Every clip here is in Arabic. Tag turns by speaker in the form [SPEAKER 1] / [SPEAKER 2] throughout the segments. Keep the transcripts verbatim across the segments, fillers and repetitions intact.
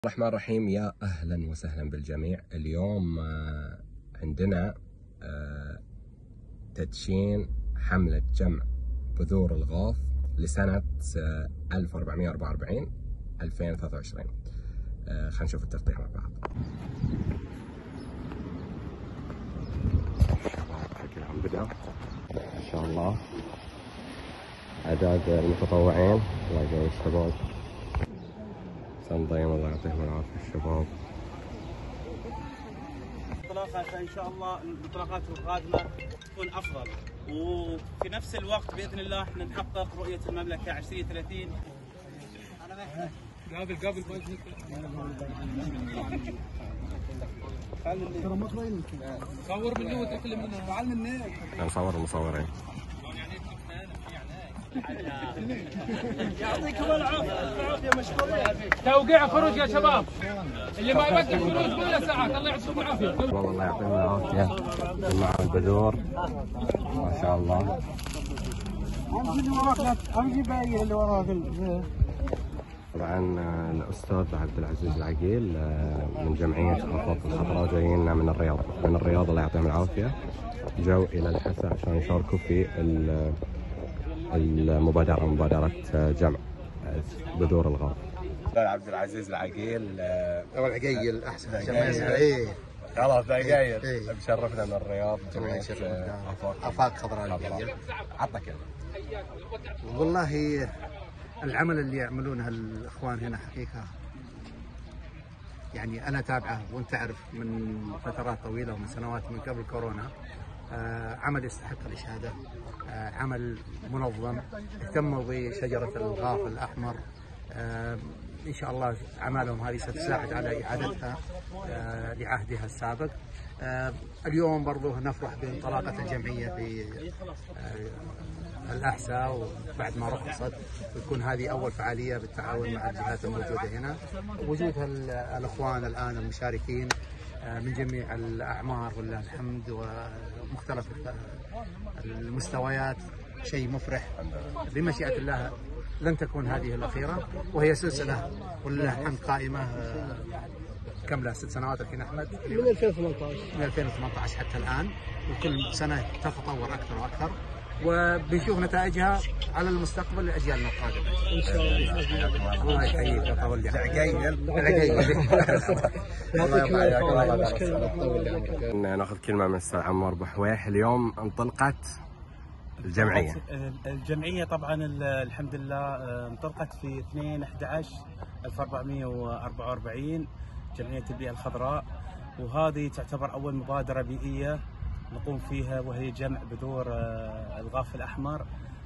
[SPEAKER 1] الرحمن الرحيم. يا أهلا وسهلا بالجميع. اليوم عندنا تدشين حملة جمع بذور الغاف لسنة ألف وأربعمئة وأربعة وأربعين ألفين وثلاثة وعشرين. خلينا نشوف الترتيب مع بعض. الشباب كلهم بدأوا ما شاء الله، أعداد المتطوعين. الله يقوي الشباب، تنظيم الله يعطيهم العافية الشباب.
[SPEAKER 2] انطلاقة ان شاء الله الانطلاقات القادمة تكون افضل، وفي نفس الوقت باذن الله احنا نحقق رؤية المملكة عشرين ثلاثين. قابل قابل صور منه وتكلم منه وعلم منه.
[SPEAKER 1] نصور المصورين.
[SPEAKER 2] يعطيكم العافية مشكورين.
[SPEAKER 3] توقيع خروج يا شباب، اللي ما يوقع خروج كله ساعات. الله يعطيكم العافية.
[SPEAKER 1] والله الله يعطيهم العافية. مع البذور ما شاء الله.
[SPEAKER 2] اللي وراك
[SPEAKER 1] طبعا الاستاذ عبد العزيز العقيل من جمعية الخطوط الخضراء جايين من الرياض من الرياض الله يعطيهم العافية. جو الى الحسا عشان يشاركوا في المبادرة، مبادرة جمع بذور الغاف. عبد العزيز العقيل
[SPEAKER 4] او العقيل احسن. ايه
[SPEAKER 1] خلاص عقيل. مشرفنا من الرياض جمعية
[SPEAKER 4] افاق خضراء.
[SPEAKER 1] عطنا كلمة.
[SPEAKER 4] والله العمل اللي يعملونه الاخوان هنا حقيقة يعني انا تابعه وانت تعرف من فترات طويلة ومن سنوات من قبل كورونا. آه عمل يستحق الإشادة، آه عمل منظم، اهتموا بشجرة الغاف الأحمر. آه إن شاء الله أعمالهم هذه ستساعد على إعادتها آه لعهدها السابق. آه اليوم برضو نفرح بانطلاقة الجمعية في آه الأحساء، وبعد ما رخصت وتكون هذه أول فعالية بالتعاون مع الجهات الموجودة هنا. وجود الأخوان الآن المشاركين من جميع الأعمار ولله الحمد ومختلف المستويات شيء مفرح. بمشيئة الله لن تكون هذه الأخيرة، وهي سلسلة ولله الحمد قائمة كم لها ست سنوات الحين أحمد؟
[SPEAKER 5] من ألفين وثمانية عشر
[SPEAKER 4] من ألفين وثمانية عشر حتى الآن، وكل سنة تتطور أكثر وأكثر، وبنشوف نتائجها على المستقبل لأجيالنا القادمة
[SPEAKER 5] إن شاء الله.
[SPEAKER 4] الله يحييك ويطول لي
[SPEAKER 1] العقيل. ناخذ كلمة من الأستاذ عمار بحويح. اليوم انطلقت الجمعية.
[SPEAKER 2] الجمعية طبعا الحمد لله انطلقت في اثنين أحد عشر ألف وأربعمئة وأربعة وأربعين جمعية البيئة الخضراء، وهذه تعتبر أول مبادرة بيئية نقوم فيها، وهي جمع بذور الغاف الأحمر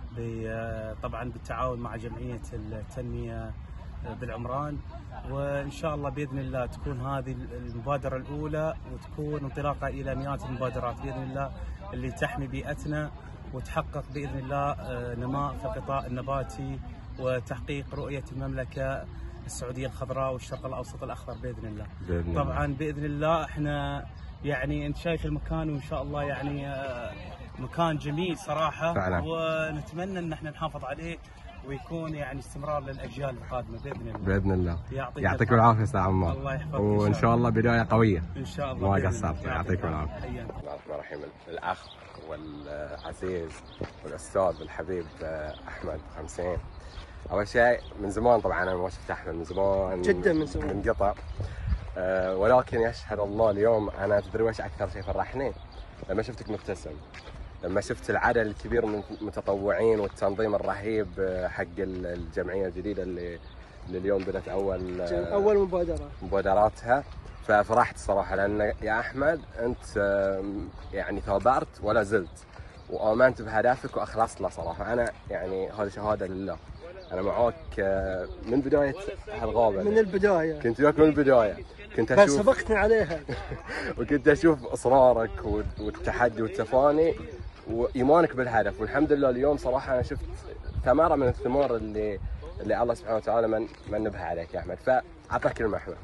[SPEAKER 2] طبعا بالتعاون مع جمعية التنمية بالعمران. وإن شاء الله بإذن الله تكون هذه المبادرة الأولى، وتكون انطلاقة إلى مئات المبادرات بإذن الله اللي تحمي بيئتنا وتحقق بإذن الله نماء في القطاع النباتي وتحقيق رؤية المملكة السعودية الخضراء والشرق الأوسط الأخضر بإذن الله.
[SPEAKER 1] بإذن
[SPEAKER 2] طبعا بإذن الله احنا يعني انت شايف المكان، وان شاء الله يعني مكان جميل صراحه
[SPEAKER 1] فعلا.
[SPEAKER 2] ونتمنى ان احنا نحافظ عليه ويكون يعني استمرار للاجيال القادمه باذن الله.
[SPEAKER 1] باذن الله.
[SPEAKER 2] يعطيك
[SPEAKER 1] يعطيك العافيه استاذ عمار.
[SPEAKER 2] الله يحفظك.
[SPEAKER 1] وان شاء الله بدايه قويه
[SPEAKER 2] ان شاء الله.
[SPEAKER 1] ما قصرت. يعطيكم العافيه.
[SPEAKER 2] بسم
[SPEAKER 1] الله الرحمن الرحيم. الاخ والعزيز والاستاذ الحبيب احمد خمسين. اول شيء من زمان طبعا انا ما شفت احمد من زمان
[SPEAKER 5] جدا من زمان
[SPEAKER 1] منقطع، أه ولكن يشهد الله اليوم انا تدري وش اكثر شيء فرحني؟ لما شفتك مبتسم، لما شفت العدد الكبير من المتطوعين والتنظيم الرهيب حق الجمعيه الجديده اللي, اللي اليوم بدات اول
[SPEAKER 5] اول مبادره
[SPEAKER 1] مبادراتها. ففرحت صراحه، لان يا احمد انت يعني ثابرت ولا زلت وامنت بهدفك واخلصت له صراحه. انا يعني هذه شهاده لله، أنا معاك من بداية هالغابة،
[SPEAKER 5] من البداية
[SPEAKER 1] كنت وياك من البداية، كنت
[SPEAKER 5] أشوف بس سبقتني عليها
[SPEAKER 1] وكنت أشوف إصرارك والتحدي والتفاني وإيمانك بالهدف. والحمد لله اليوم صراحة أنا شفت ثمرة من الثمار اللي اللي الله سبحانه وتعالى من منبها عليك يا أحمد. فأعطاك كلمة أحمد.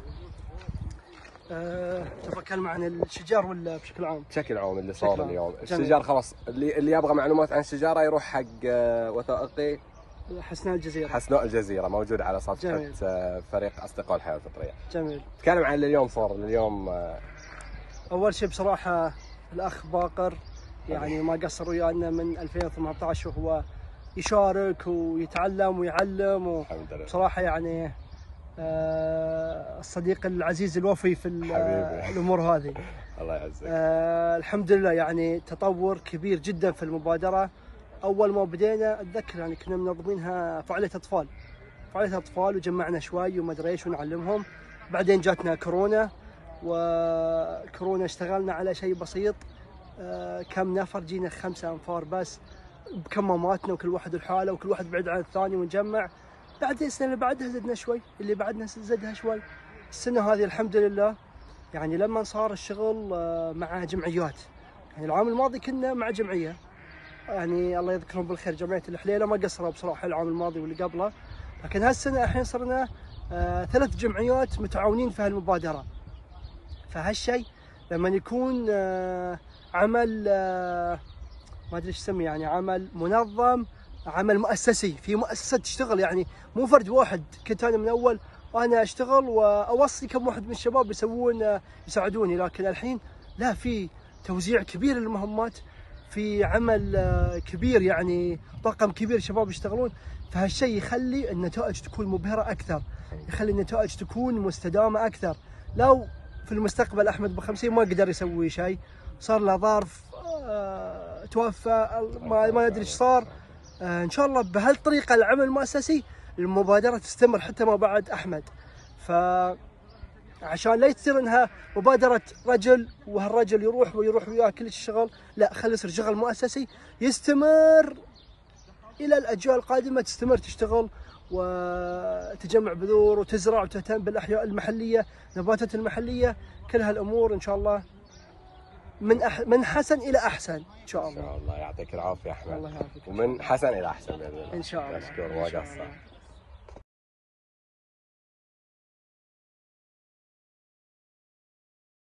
[SPEAKER 5] أه تتكلم عن الشجار ولا بشكل عام؟
[SPEAKER 1] بشكل عام اللي صار اليوم. الشجار خلاص، اللي اللي يبغى معلومات عن الشجارة يروح حق وثائقي
[SPEAKER 5] حسناء الجزيرة.
[SPEAKER 1] حسناء الجزيرة موجود على صفحة
[SPEAKER 5] جميل.
[SPEAKER 1] آه، فريق أصدقاء الحياة الفطرية.
[SPEAKER 5] جميل.
[SPEAKER 1] تكلم عن اليوم صار اليوم. آه،
[SPEAKER 5] أول شيء بصراحة الأخ باقر يعني ما قصر ويانا من ألفين وثمانية عشر وهو يشارك ويتعلم ويعلم،
[SPEAKER 1] الحمد لله.
[SPEAKER 5] وبصراحة يعني آه، الصديق العزيز الوفي في ال-
[SPEAKER 1] حبيبي.
[SPEAKER 5] الأمور هذه.
[SPEAKER 1] الله يعزك.
[SPEAKER 5] آه الحمد لله يعني تطور كبير جدا في المبادرة. أول ما بدينا أتذكر يعني كنا منظمينها فعالية أطفال فعالية أطفال وجمعنا شوي وما أدري إيش ونعلمهم. بعدين جاتنا كورونا، وكورونا اشتغلنا على شيء بسيط. آه كم نفر جينا خمسة أنفار بس بكماماتنا وكل واحد لحاله وكل واحد بعيد عن الثاني ونجمع. بعدين السنة اللي بعدها زدنا شوي، اللي بعدنا زدها شوي. السنة هذه الحمد لله يعني لما صار الشغل آه، مع جمعيات. يعني العام الماضي كنا مع جمعية يعني الله يذكرهم بالخير، جمعية الحليلة ما قصروا بصراحة العام الماضي واللي قبله. لكن هالسنة الحين صرنا آه، ثلاث جمعيات متعاونين في هالمبادرة. فهالشيء لما يكون آه، عمل آه، ما ادري ايش اسميه، يعني عمل منظم، عمل مؤسسي، في مؤسسة تشتغل، يعني مو فرد واحد. كنت انا من اول وانا اشتغل واوصي كم واحد من الشباب يسوون آه، يساعدوني، لكن الحين لا، في توزيع كبير للمهمات، في عمل آه، كبير، يعني طاقم كبير شباب يشتغلون. فهالشيء يخلي النتائج تكون مبهرة أكثر، يخلي النتائج تكون مستدامة أكثر. لو في المستقبل أحمد بخمسين ما قدر يسوي شيء، صار له ظرف، آه، توفى، ما ما ندري ايش صار، آه، إن شاء الله بهالطريقة العمل المؤسسي المبادرة تستمر حتى ما بعد أحمد. ف عشان لا تصير انها مبادرة رجل وهالرجل يروح ويروح وياه كل الشغل، لا، خلي يصير شغل مؤسسي يستمر الى الاجيال القادمة، تستمر تشتغل وتجمع بذور وتزرع وتهتم بالاحياء المحلية، نباتات المحلية، كل هالامور ان شاء الله من أح من حسن الى احسن ان شاء
[SPEAKER 1] إن
[SPEAKER 5] الله.
[SPEAKER 1] شاء الله يعطيك العافية أحمد.
[SPEAKER 5] الله يعافيك.
[SPEAKER 1] ومن حسن إلى أحسن بإذن الله.
[SPEAKER 5] ان شاء الله.
[SPEAKER 1] مشكور ما قصر.